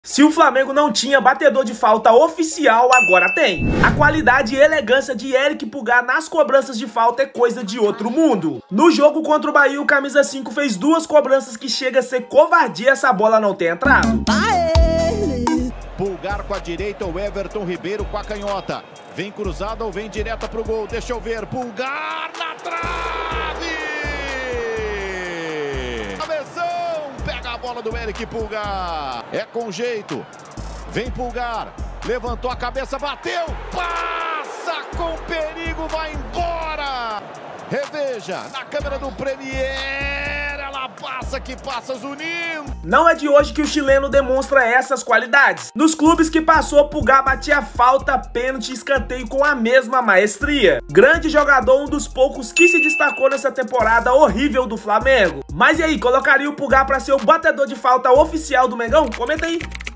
Se o Flamengo não tinha batedor de falta oficial, agora tem. A qualidade e elegância de Eric Pulgar nas cobranças de falta é coisa de outro mundo. No jogo contra o Bahia, o camisa 5 fez 2 cobranças que chega a ser covardia essa bola não ter entrado. Pulgar com a direita, o Everton Ribeiro com a canhota. Vem cruzada ou vem direta pro gol, deixa eu ver. Pulgar na trave! Pega a bola do Eric Pulgar. É com jeito. Vem Pulgar. Levantou a cabeça, bateu. Passa com perigo, vai embora. Reveja na câmera do Premier. Ela passa que passa Zuninho. Não é de hoje que o chileno demonstra essas qualidades. Nos clubes que passou, Pulgar batia falta, pênalti e escanteio com a mesma maestria. Grande jogador, um dos poucos que se destacou nessa temporada horrível do Flamengo. Mas e aí, colocaria o Pulgar para ser o batedor de falta oficial do Mengão? Comenta aí.